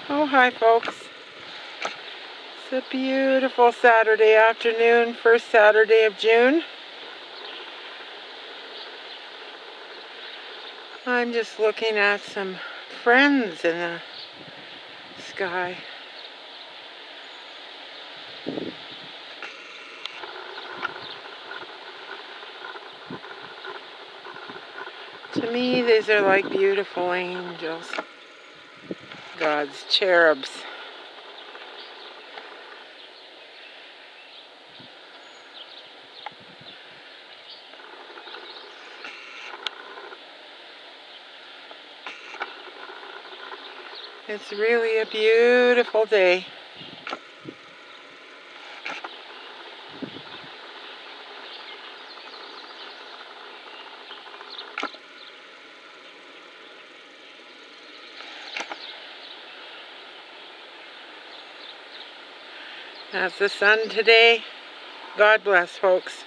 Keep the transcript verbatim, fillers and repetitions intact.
Oh, hi folks. It's a beautiful Saturday afternoon, first Saturday of June. I'm just looking at some friends in the sky. To me, these are like beautiful angels. God's cherubs. It's really a beautiful day. That's the sun today. God bless, folks.